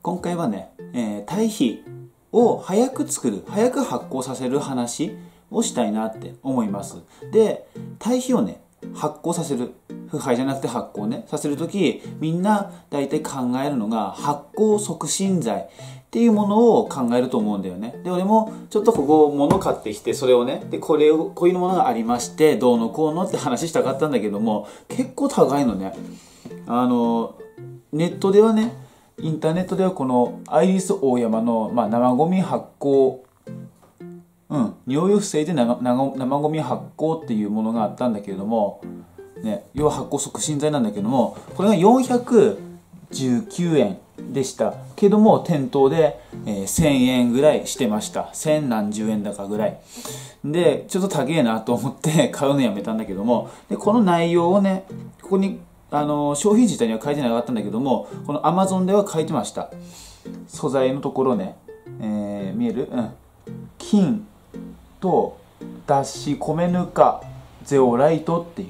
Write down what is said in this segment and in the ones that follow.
今回はね、堆肥を早く作る、早く発酵させる話をしたいなって思います。で、堆肥をね、発酵させる、腐敗じゃなくて発酵ね、させるとき、みんな大体考えるのが発酵促進剤っていうものを考えると思うんだよね。で、俺もちょっとここ物買ってきて、それをね、で、こういうものがありまして、どうのこうのって話したかったんだけども、結構高いのね。ネットではね、インターネットではこのアイリスオーヤマの、生ゴミ発酵、匂いを防いで生ゴミ発酵っていうものがあったんだけれども、ね、要は発酵促進剤なんだけども、これが419円でしたけども、店頭で、1000円ぐらいしてました。千何十円だかぐらい。で、ちょっと高えなと思って買うのやめたんだけども、で、この内容をね、ここに商品自体には書いてなかったんだけども、この Amazon では書いてました。素材のところね、見える？金と脱脂米ぬかゼオライトっていう、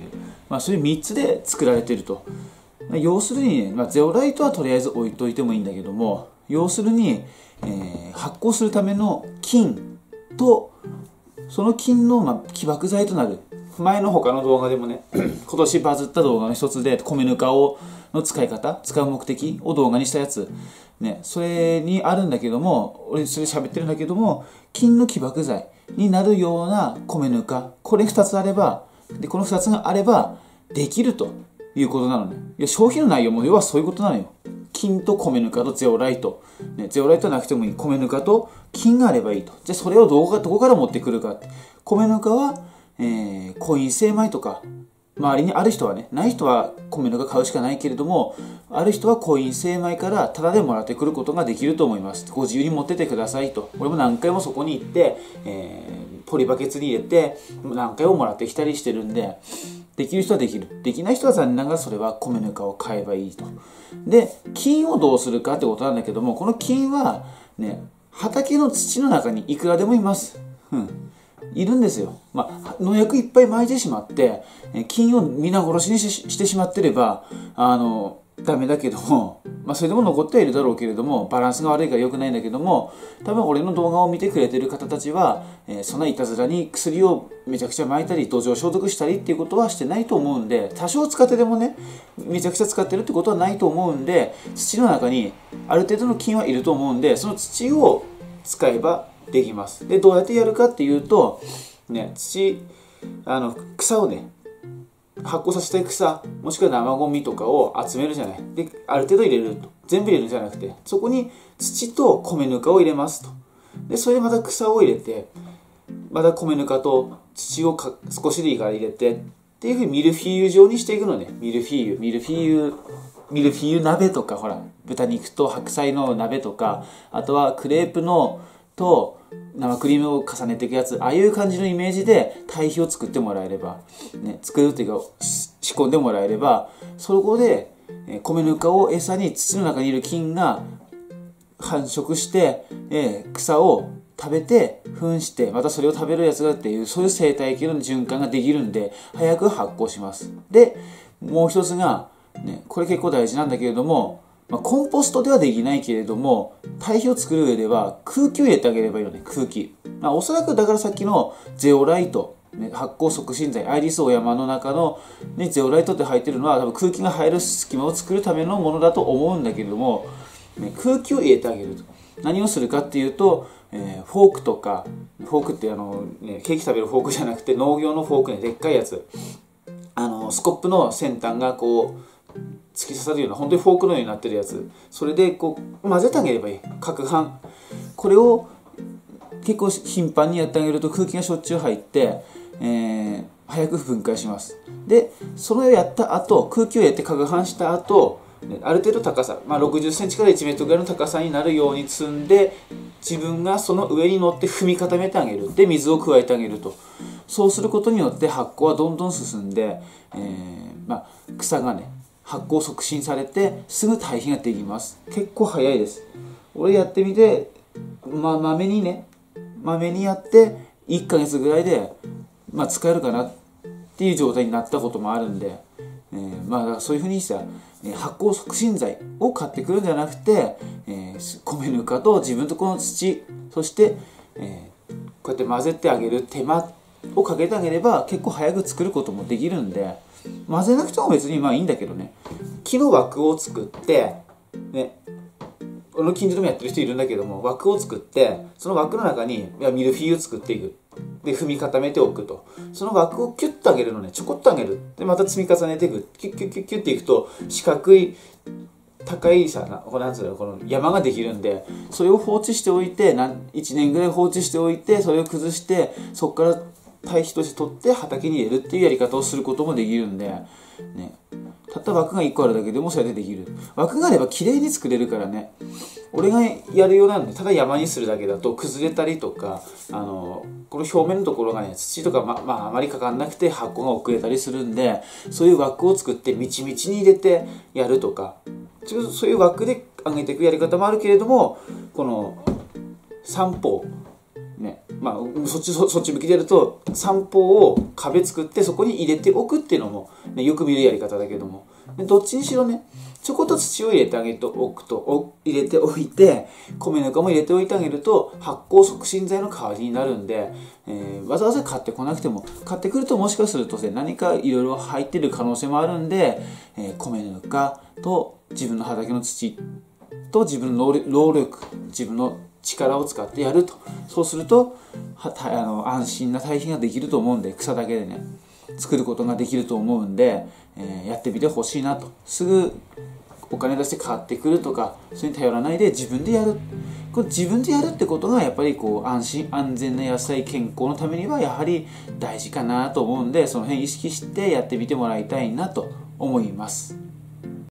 そういう3つで作られていると。要するに、ゼオライトはとりあえず置いといてもいいんだけども、要するに、発酵するための金とその金の起爆剤となる、前の他の動画でもね今年バズった動画の一つで米ぬかの使う目的を動画にしたやつね、それにあるんだけども、俺それ喋ってるんだけども、金の起爆剤になるような米ぬか、これ2つあれば、でこの2つがあればできるということなのね。いや、商品の内容も要はそういうことなのよ。金と米ぬかとゼオライト、ゼオライトはなくてもいい、米ぬかと金があればいいと。じゃあそれをどこから持ってくるか。米ぬかはコイン精米とか、周りにある人はね、ない人は米ぬか買うしかないけれども、ある人はコイン精米からタダでもらってくることができると思います。ご自由に持っててくださいと。俺も何回もそこに行って、ポリバケツに入れて何回ももらってきたりしてるんで、できる人はできる。できない人は残念ながらそれは米ぬかを買えばいいと。で、金をどうするかってことなんだけども、この金はね、畑の土の中にいくらでもいます。いるんですよ。農薬いっぱい撒いてしまって、菌を皆殺しにしてしまってれば、ダメだけども、それでも残ってはいるだろうけれども、バランスが悪いから良くないんだけども、多分俺の動画を見てくれてる方たちは、そんないたずらに薬をめちゃくちゃ撒いたり、土壌消毒したりっていうことはしてないと思うんで、多少使ってでもね、めちゃくちゃ使ってるってことはないと思うんで、土の中にある程度の菌はいると思うんで、その土を使えばできます。で、どうやってやるかっていうと、草をね、発酵させたい草、もしくは生ゴミとかを集めるじゃない。で、ある程度入れると。全部入れるんじゃなくて、そこに土と米ぬかを入れますと。で、それでまた草を入れて、また米ぬかと土を少しでいいから入れて、っていうふうにミルフィーユ状にしていくのね。ミルフィーユ鍋とか、ほら、豚肉と白菜の鍋とか、あとはクレープと生クリームを重ねていくやつ、ああいう感じのイメージで堆肥を作ってもらえれば、作るっていうか仕込んでもらえれば、そこで米ぬかを餌に土の中にいる菌が繁殖して、草を食べて糞して、またそれを食べるやつがっていう、そういう生態系の循環ができるんで早く発酵します。で、もう一つが、これ結構大事なんだけれども、コンポストではできないけれども、堆肥を作る上では空気を入れてあげればいいのね、空気。おそらくだからさっきのゼオライト、発酵促進剤、アイリスオーヤマの中の、ゼオライトって入ってるのは多分空気が入る隙間を作るためのものだと思うんだけれども、空気を入れてあげると。何をするかっていうと、フォークとか、フォークってケーキ食べるフォークじゃなくて農業のフォークね、でっかいやつ。スコップの先端がこう、突き刺さるような本当にフォークのようになってるやつ、それでこう混ぜてあげればいい。攪拌、これを結構頻繁にやってあげると空気がしょっちゅう入って、早く分解します。でそれをやった後、空気を入れて攪拌した後、ある程度高さ、60センチから1メートルぐらいの高さになるように積んで、自分がその上に乗って踏み固めてあげる。で水を加えてあげると。そうすることによって発酵はどんどん進んで、草がね発酵促進されてすぐ堆肥ができます。結構早いです。俺やってみて、まめにやって1ヶ月ぐらいで、使えるかなっていう状態になったこともあるんで、だからそういうふうにさ、 発酵促進剤を買ってくるんじゃなくて、米ぬかと自分とこの土、そして、こうやって混ぜてあげる手間をかけてあげれば結構早く作ることもできるんで、混ぜなくても別にまあいいんだけどね、木の枠を作ってね、この近所でもやってる人いるんだけども、枠を作ってその枠の中にミルフィーユを作っていく。で踏み固めておくと、その枠をキュッと上げるのね、ちょこっと上げる。でまた積み重ねていく、キュッキュッキュッキュッっていくと四角い高いなんつうの、この山ができるんで、それを放置しておいて1年ぐらい放置しておいて、それを崩してそこから堆肥として取って畑に入れるっていうやり方をすることもできるんでね、たった枠が1個あるだけでもそれでできる。枠があれば綺麗に作れるからね。俺がやるようなんで、ただ山にするだけだと崩れたりとか、この表面のところがね、土とかあまりかかんなくて発酵が遅れたりするんで、そういう枠を作ってみちみちに入れてやるとか、そういう枠で上げていくやり方もあるけれども、この三方ね、そっち向きでやると三方を壁作ってそこに入れておくっていうのも、ね、よく見るやり方だけども、どっちにしろね、ちょこっと土を入れてあげておくと、入れておいて、米ぬかも入れておいてあげると発酵促進剤の代わりになるんで、わざわざ買ってこなくても、買ってくるともしかすると何かいろいろ入ってる可能性もあるんで、米ぬかと自分の畑の土と自分の労力、自分の力を使ってやると、そうすると安心な堆肥ができると思うんで、草だけでね作ることができると思うんで、やってみてほしいなと。すぐお金出して買ってくるとかそれに頼らないで自分でやる。これ自分でやるってことがやっぱり安心安全な野菜健康のためにはやはり大事かなと思うんで、その辺意識してやってみてもらいたいなと思います。